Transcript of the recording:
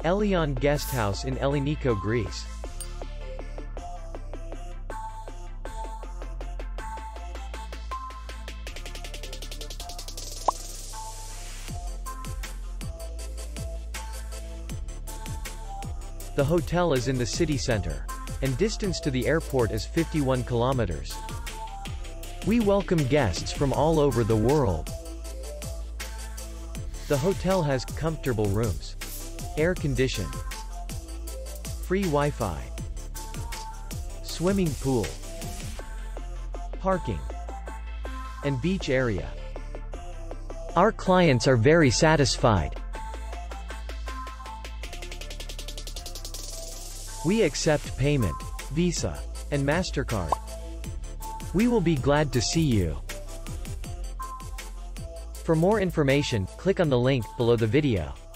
Elaion Guesthouse in Elliniko, Greece. The hotel is in the city center, and distance to the airport is 51 kilometers. We welcome guests from all over the world. The hotel has comfortable rooms, air conditioned, free Wi-Fi, swimming pool, parking, and beach area. Our clients are very satisfied. We accept payment, Visa, and MasterCard. We will be glad to see you. For more information, click on the link below the video.